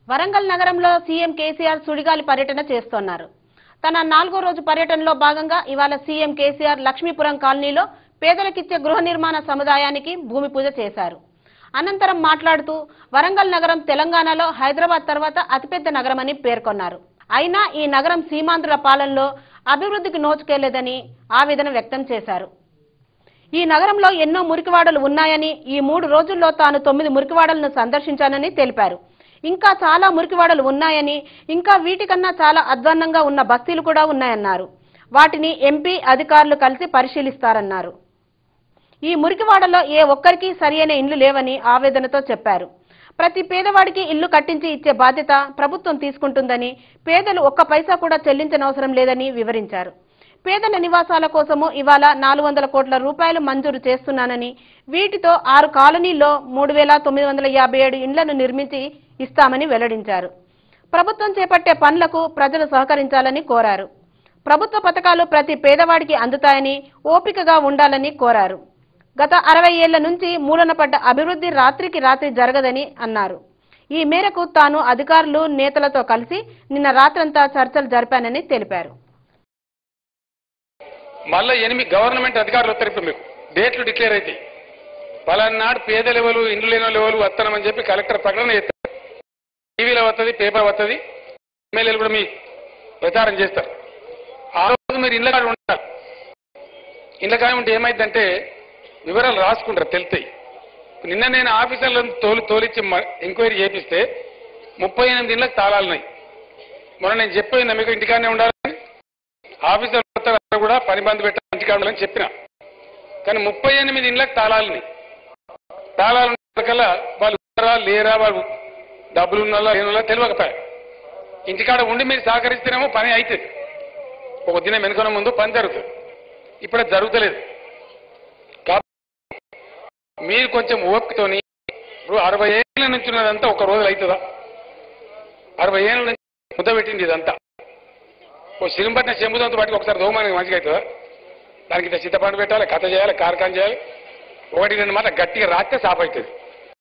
వరంగల్ నగరంలో సీఎం కేసీఆర్ సుడిగాలి పర్యటన చేస్తున్నారు. తన 4వ రోజు పర్యటనలో భాగంగా ఇవాళ సీఎం కేసీఆర్ లక్ష్మీపురం కాలనీలో పేదలకిచ్చే గృహ నిర్మాణ సముదాయానికి భూమి పూజ చేశారు. అనంతరం మాట్లాడుతూ వరంగల్ నగరం తెలంగాణలో హైదరాబాద్ తర్వాత అతిపెద్ద నగరమని పేర్కొన్నారు. అయినా ఈ నగరం సీమాంధ్రుల పాలనలో అభివృద్ధికి నోచుకెళ్లేదని ఆవేదన వ్యక్తం చేశారు. ఈ నగరంలో ఎన్నో మురికివాడలు ఉన్నాయని, ఈ 3 రోజుల్లో తాను 9 మురికివాడలను సందర్శించానని తెలిపారు. ఇంకా చాలా మురికివాడలు ఉన్నాయని, ఇంకా వీటికన్నా చాలా అధ్వాన్నంగా ఉన్న బస్తీలు కూడా ఉన్నాయన్నారు. వాటిని ఎంపీ అధికారులు కలిసి పరిశీలిస్తారన్నారు. ఈ మురికివాడలో ఏ ఒక్కరికి సరియైన ఇండ్లు లేవని ఆవేదనతో చెప్పారు. ప్రతి పేదవాడికి ఇల్లు కట్టించి ఇచ్చే బాధ్యత ప్రభుత్వం తీసుకుంటుందని, పేదలు ఒక్క పైసా కూడా చెల్లించనవసరం లేదని వివరించారు. పేదల నివాసాల కోసము ఇవాళ 400 కోట్ల రూపాయలు మంజూరు చేస్తున్నానని, వీటితో 6 కాలనీల్లో 3957 ఇండ్లను నిర్మించి ఇస్తామని వెల్లడించారు. ప్రభుత్వం చేపట్టే పనులకు ప్రజలు సహకరించాలని కోరారు. ప్రభుత్వ పథకాలు ప్రతి పేదవాడికి అందుతాయని, ఓపికగా ఉండాలని కోరారు. గత 60 ఏళ్ల నుంచి మూలన పడ్డ అభివృద్ధి రాత్రికి రాత్రి జరగదని అన్నారు. ఈ మేరకు తాను అధికారులు నేతలతో కలిసి నిన్న రాత్రంతా చర్చలు జరిపానని తెలిపారు. మళ్ళీ 8 గవర్నమెంట్ అధికారులు వస్తారు. ఇప్పుడు మీకు డేట్లు డిక్లేర్ అయితే పలానాడు పేద లెవెల్ ఇండ్లు లేని లెవెల్ వస్తానని చెప్పి కలెక్టర్ ప్రకటన చేస్తారు. టీవీలో వస్తుంది, పేపర్ వస్తుంది, ఎమ్మెల్యేలు కూడా మీ ప్రచారం చేస్తారు. ఆ రోజు మీరు ఇండ్ల కాడ ఉండాలి. ఇండ్ల కాడ ఉంటే ఏమైందంటే వివరాలు రాసుకుంటారు, తెలుతాయి. నిన్న నేను ఆఫీసర్లను తోలిచ్చి ఎంక్వైరీ చేపిస్తే 38 ఇండ్లకు తాళాలున్నాయి. మొన్న నేను చెప్పిన మీకు ఇంటికాడనే ఉండాలని, ఆఫీసర్ కూడా పని బంద్ పెట్టాలి, ఇంటికాడ ఉండాలని చెప్పిన. కానీ 38 ఇండ్లకు తాళాలున్నాయి. తాళాలు కల్లా వాళ్ళు ఉన్నారా లేరా, వాళ్ళు డబ్బులు ఉన్నారా లేనులా తెలియకపోయా. ఇంటికాడ ఉండి మీరు సహకరిస్తేనేమో పని అవుతుంది. ఒక దినం వెనుకన ముందు పని జరుగుతుంది. ఇప్పుడు జరుగుతలేదు. మీరు కొంచెం ఓపికతోని, ఇప్పుడు 60 ఏళ్ళ నుంచి ఉన్నదంతా ఒక రోజు అవుతుందా? 60 ఏళ్ళ నుంచి ముద్ద పెట్టింది ఇదంతా. ఓ సిరింపట్టిన చెంబుదంతో బట్టి ఒకసారి దోమానికి మంచిగా అవుతుందా? దానికి ఇంత చింతపండు పెట్టాలి, కథ చేయాలి, కార్ఖాన చేయాలి. 1-2 మాట గట్టిగా రాస్తే సాఫ్ అవుతుంది.